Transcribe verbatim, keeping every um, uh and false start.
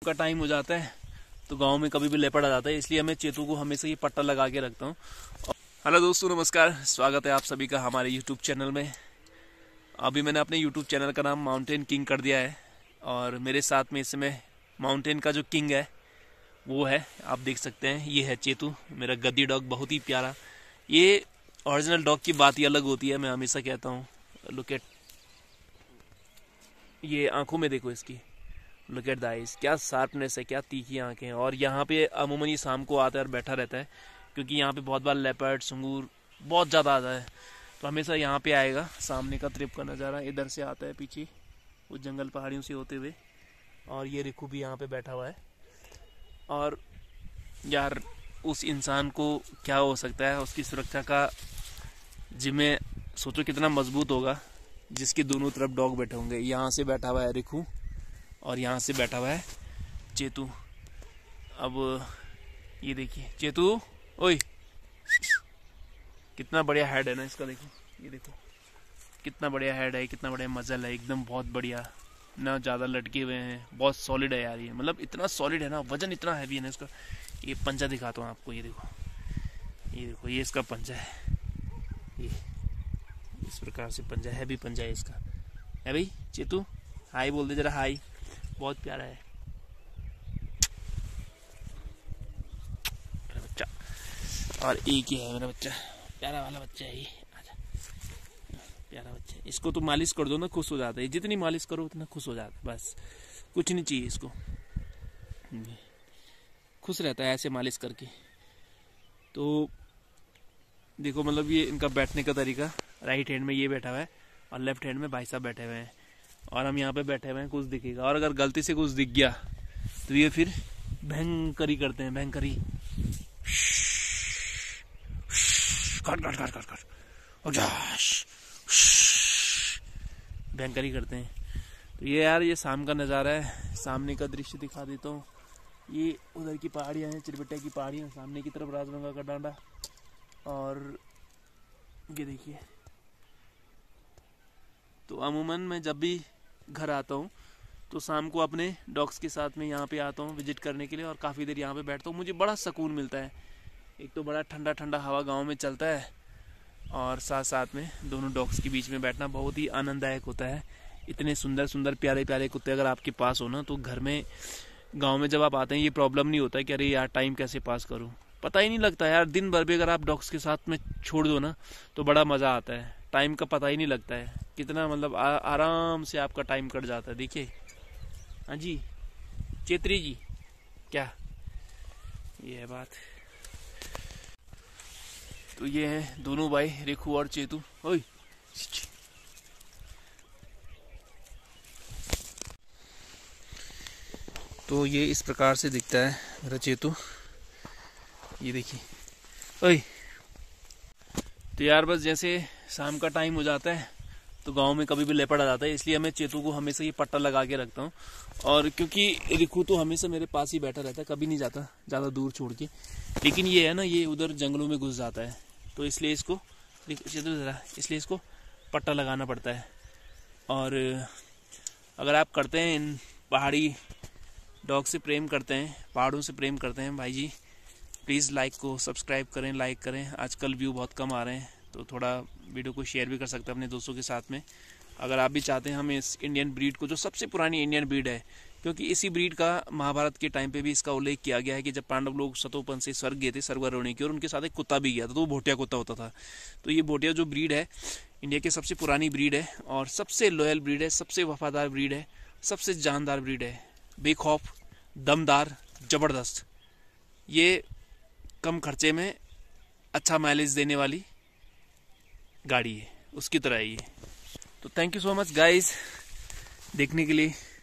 का टाइम हो जाता है तो गांव में कभी भी लेपर्ड आ जाता है, इसलिए मैं चेतू को हमेशा ये पट्टा लगा के रखता हूँ। हेलो दोस्तों, नमस्कार, स्वागत है आप सभी का हमारे यूट्यूब चैनल में। अभी मैंने अपने यूट्यूब चैनल का नाम माउंटेन किंग कर दिया है और मेरे साथ में इस समय माउंटेन का जो किंग है वो है, आप देख सकते हैं, ये है चेतू, मेरा गद्दी डॉग, बहुत ही प्यारा। ये ओरिजिनल डॉग की बात ही अलग होती है, मैं हमेशा कहता हूँ। लुक एट, ये आंखों में देखो इसकी, लुक एट द आइज, क्या शार्पनेस है, क्या तीखी आंखें हैं। और यहाँ पे अमूमन ये शाम को आता है और बैठा रहता है, क्योंकि यहाँ पे बहुत बार लेपर्ड, सुंगूर बहुत ज़्यादा आता है, तो हमेशा यहाँ पे आएगा। सामने का ट्रिप का नज़ारा इधर से आता है, पीछे वो जंगल पहाड़ियों से होते हुए। और ये रिखू भी यहाँ पे बैठा हुआ है। और यार, उस इंसान को क्या हो सकता है, उसकी सुरक्षा का जिम्मे सोचो कितना मजबूत होगा, जिसके दोनों तरफ डॉग बैठे होंगे। यहाँ से बैठा हुआ है रिखू और यहाँ से बैठा हुआ है चेतू। अब ये देखिए चेतू, ओए, कितना बढ़िया हेड है ना इसका, देखो, ये देखो कितना बढ़िया हेड है, कितना बढ़िया मजल है, एकदम बहुत बढ़िया, ना ज़्यादा लटके हुए हैं, बहुत सॉलिड है यार ये, मतलब इतना सॉलिड है ना, वजन इतना हैवी है ना इसका। ये पंजा दिखाता हूँ आपको, ये देखो, ये देखो, ये इसका पंजा है, ये इस प्रकार से पंजा, हैवी पंजा है इसका, है भाई। चेतू हाय बोल दे जरा, हाय, बहुत प्यारा है मेरा बच्चा। और एक ही है मेरा बच्चा, प्यारा वाला बच्चा है ये, आजा, प्यारा बच्चा है। इसको तो मालिश कर दो ना, खुश हो जाता है, जितनी मालिश करो उतना खुश हो जाता है, बस कुछ नहीं चाहिए इसको, खुश रहता है ऐसे मालिश करके। तो देखो, मतलब ये इनका बैठने का तरीका, राइट हैंड में ये बैठा हुआ है और लेफ्ट हैंड में भाई साहब बैठे हुए हैं, और हम यहाँ पे बैठे हुए हैं, कुछ दिखेगा, और अगर गलती से कुछ दिख गया तो ये फिर भयंकरी करते हैं, भयंकरी, cut cut cut cut cut, भयंकरी करते हैं। तो ये यार, ये शाम का नज़ारा है, सामने का दृश्य दिखा देता हूँ। ये उधर की पहाड़ियाँ हैं, चिरबट्टे की पहाड़ियाँ, सामने की तरफ राजगंगा का डांडा, और ये देखिए। तो अमूमन मैं जब भी घर आता हूँ तो शाम को अपने डॉग्स के साथ में यहाँ पे आता हूँ विजिट करने के लिए, और काफ़ी देर यहाँ पे बैठता हूँ, मुझे बड़ा सुकून मिलता है। एक तो बड़ा ठंडा ठंडा हवा गांव में चलता है, और साथ साथ में दोनों डॉग्स के बीच में बैठना बहुत ही आनंददायक होता है। इतने सुंदर सुंदर प्यारे प्यारे कुत्ते अगर आपके पास हो ना, तो घर में, गाँव में जब आप आते हैं, ये प्रॉब्लम नहीं होता है कि अरे यार टाइम कैसे पास करूँ, पता ही नहीं लगता यार। दिन भर भी अगर आप डॉग्स के साथ में छोड़ दो ना तो बड़ा मज़ा आता है, टाइम का पता ही नहीं लगता है, कितना मतलब आ, आराम से आपका टाइम कट जाता है। देखिए, हाँ जी चेत्री जी, क्या ये है बात। तो ये है दोनों भाई, रिखू और चेतू। ओए, तो ये इस प्रकार से दिखता है मेरा चेतू, ये देखिए। ओए, तो यार बस जैसे शाम का टाइम हो जाता है तो गांव में कभी भी लेपर्ड आ जाता है, इसलिए मैं चेतू को हमेशा ये पट्टा लगा के रखता हूँ। और क्योंकि रिखू तो हमेशा मेरे पास ही बैठा रहता है, कभी नहीं जाता ज़्यादा दूर छोड़ के, लेकिन ये है ना, ये उधर जंगलों में घुस जाता है, तो इसलिए इसको, चेतू जरा, इसलिए इसको पट्टा लगाना पड़ता है। और अगर आप करते हैं, इन पहाड़ी डॉग से प्रेम करते हैं, पहाड़ों से प्रेम करते हैं भाई जी, प्लीज़ लाइक को सब्सक्राइब करें, लाइक करें। आजकल व्यू बहुत कम आ रहे हैं, तो थोड़ा वीडियो को शेयर भी कर सकते हैं अपने दोस्तों के साथ में। अगर आप भी चाहते हैं हम इस इंडियन ब्रीड को, जो सबसे पुरानी इंडियन ब्रीड है, क्योंकि इसी ब्रीड का महाभारत के टाइम पे भी इसका उल्लेख किया गया है कि जब पांडव लोग सतोपन से स्वर्ग गए थे, स्वर्गारोहण की, और उनके साथ एक कुत्ता भी गया था, तो वो भोटिया कुत्ता होता था। तो ये भोटिया जो ब्रीड है, इंडिया की सबसे पुरानी ब्रीड है, और सबसे लॉयल ब्रीड है, सबसे वफादार ब्रीड है, सबसे जानदार ब्रीड है, बेखौफ, दमदार, ज़बरदस्त। ये कम खर्चे में अच्छा माइलेज देने वाली गाड़ी है, उसकी तरह ही है। तो thank you so much guys देखने के लिए।